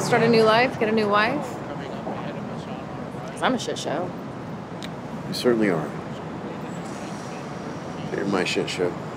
Start a new life, get a new wife? Because I'm a shit show. You certainly are. You're my shit show.